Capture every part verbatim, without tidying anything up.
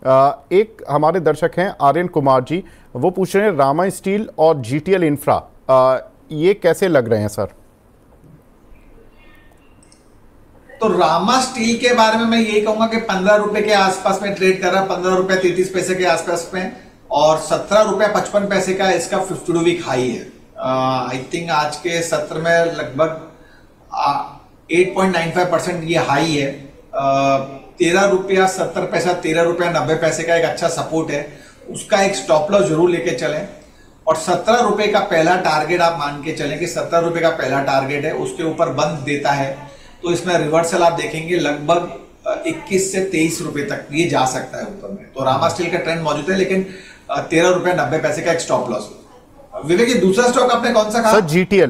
एक हमारे दर्शक हैं आर्यन कुमार जी, वो पूछ रहे हैं रामा स्टील और जीटीएल इंफ्रा ये कैसे लग रहे हैं सर? तो रामा स्टील के बारे में मैं यही कहूंगा कि पंद्रह रुपए के आसपास में ट्रेड कर रहा है, पंद्रह रुपए तैतीस पैसे के आसपास में, और सत्रह रुपए पचपन पैसे का इसका फिफ्टी टू वीक हाई है। आई थिंक आज के सत्र में लगभग आठ पॉइंट नाइन फाइव परसेंट ये हाई है। तेरह रुपया सत्तर पैसा, तेरह रुपया नब्बे पैसे का एक अच्छा सपोर्ट है, उसका एक स्टॉप लॉस जरूर लेके चलें। और सत्रह रुपए का पहला टारगेट आप मान के चलें कि सत्तर रुपए का पहला टारगेट है, उसके ऊपर बंद देता है तो इसमें रिवर्सल आप देखेंगे लगभग इक्कीस से तेईस रुपए तक ये जा सकता है ऊपर में। तो रामा स्टील का ट्रेंड मौजूद है, लेकिन तेरह रुपए नब्बे पैसे का एक स्टॉप लॉस। विवेक, ये दूसरा स्टॉक आपने कौन सा कहा? Sir GTL.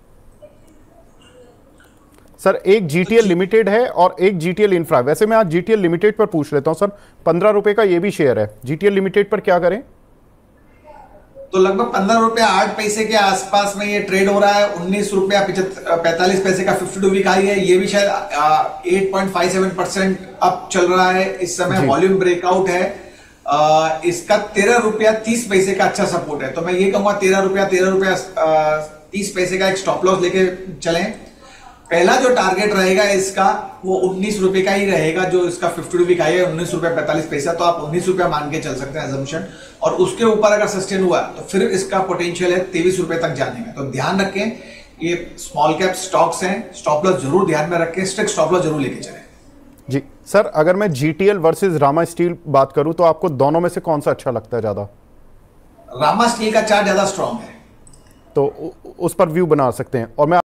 सर एक जीटीएल लिमिटेड है और एक जीटीएल इंफ्रा। वैसे मैं आज जीटीएल लिमिटेड पर पूछ लेता हूं सर, पंद्रह रुपए का ये भी शेयर है, जीटीएल लिमिटेड पर क्या करें? तो लगभग पंद्रह रुपया आठ पैसे के आसपास में ये ट्रेड हो रहा है। उन्नीस रुपया पैंतालीस पैसे का फिफ्टी टू वीक हाई है, ये भी शायद आठ point five seven percent up चल रहा है इस समय। वॉल्यूम ब्रेकआउट है। आ, इसका तेरह रुपया तीस पैसे का अच्छा सपोर्ट है, तो मैं ये कहूंगा तेरह रुपया तेरह रुपया तीस पैसे का एक स्टॉप लॉस लेके चलें। पहला जो टारगेट रहेगा इसका वो उन्नीस रुपए का ही रहेगा, जो इसका फिफ्टी टू वीक हाई है उन्नीस रुपया पैंतालीस पैसा, तो आप उन्नीस रुपया मान के चल सकते हैं एजम्पशन। और उसके ऊपर अगर सस्टेन हुआ तो फिर इसका पोटेंशियल है तेईस रुपए तक जाने का। तो ध्यान रखें, ये स्मॉल कैप स्टॉक्स हैं, स्टॉप लॉस जरूर ध्यान में रखें, स्ट्रिक्ट स्टॉप लॉस जरूर लेके चलें। जी सर, अगर मैं जीटीएल वर्सेस रामा स्टील बात करूं तो आपको दोनों में से कौन सा अच्छा लगता है ज्यादा? रामा स्टील का चार्ट ज्यादा स्ट्रॉन्ग है, तो उस पर व्यू बना सकते हैं। और मैं